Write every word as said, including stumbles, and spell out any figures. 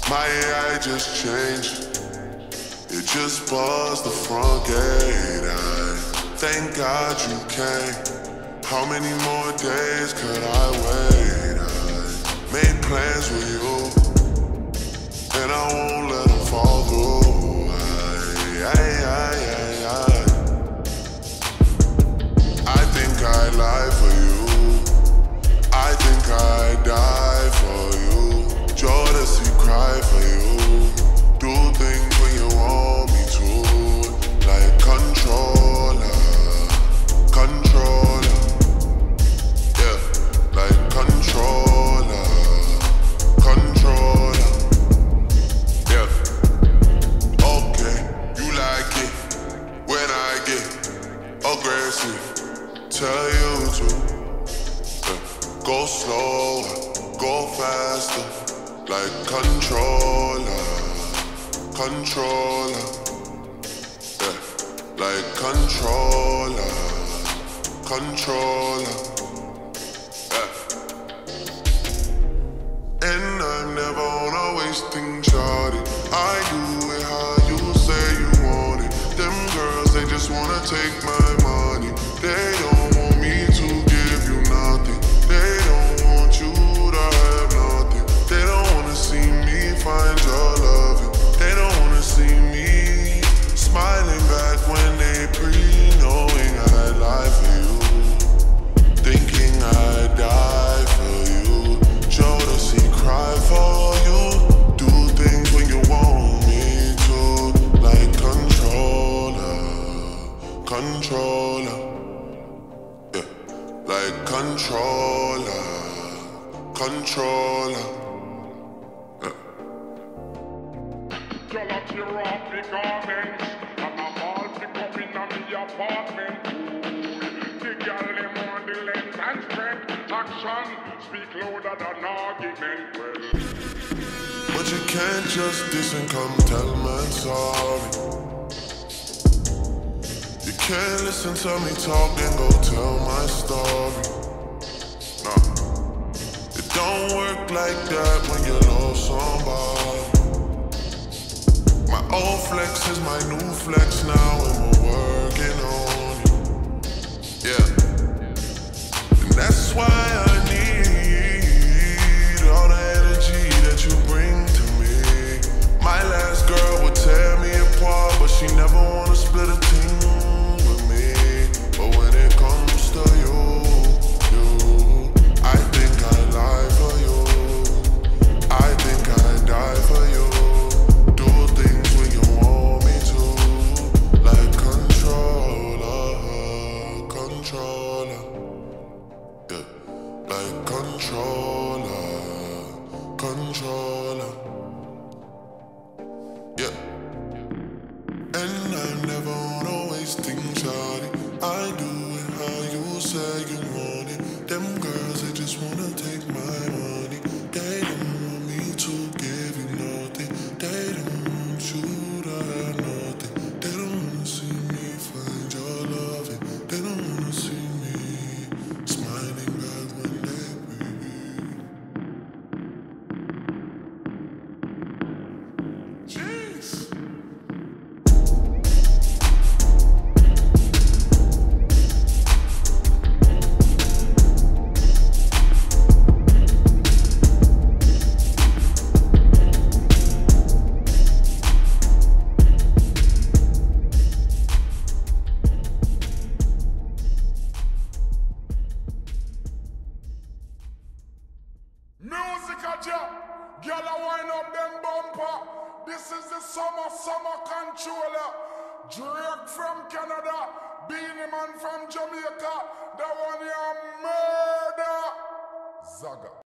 My A I just changed. It just buzzed the front gate. I thank God you came. How many more days could I wait? I made plans with you, and I won't let them fall through. I, I, I, I, I. I think I'd lie for you. I think I'd die for you. Jodeci cry for you. Do things when you want me to. Like controller, controller. Yeah, like controller, controller. Yeah. Okay, you like it when I get aggressive. Tell you to yeah. Go slower, go faster. Like controller, controller. Yeah. Like controller, controller. Yeah. And I'm never on a wasting shawty. I do it how you say you want it. Them girls, they just wanna take my money. They don't want me to give you nothing. They don't want you to have nothing. They don't wanna see me find your loving. They don't wanna see me smiling back when they pre-knowing I'd lie for you, thinking I'd die for you. Jodeci cry for you. Do things when you want me to. Like controller, controller. Yeah. Like controller, controller. Yeah. Girl, I tear off the garments, and I'm all pick up in on the apartment. Ooh, the girl them on the length and strength. Action speak louder than argument. Well, But you can't just diss and come tell me sorry. You can't listen to me talk and go tell my story. Nah, it don't work like that when you love somebody. My old flex is my new flex now, and we're working on it. Yeah, and that's why I need all the energy that you bring to me. My last girl would tear me apart, but she never wanna split a team with me. But when it comes to you, you, I think I lie for you. I think I die for you. Do things when you want me to. Like controller, controller. Yeah, like controller, controller. Yeah. And I'm never on a wasting shawty. I do it how you say you want it. Them girls, they just wanna take my money. They don't want me to give you nothing. They don't want you to have nothing. They don't wanna see me find your loving. They don't wanna see me smiling back when they breathe. Jeez. music a jump, girl a wind up them bumper. This is the summer, summer controller. Drake from Canada, Beanie Man from Jamaica. The one you murder. Zaga.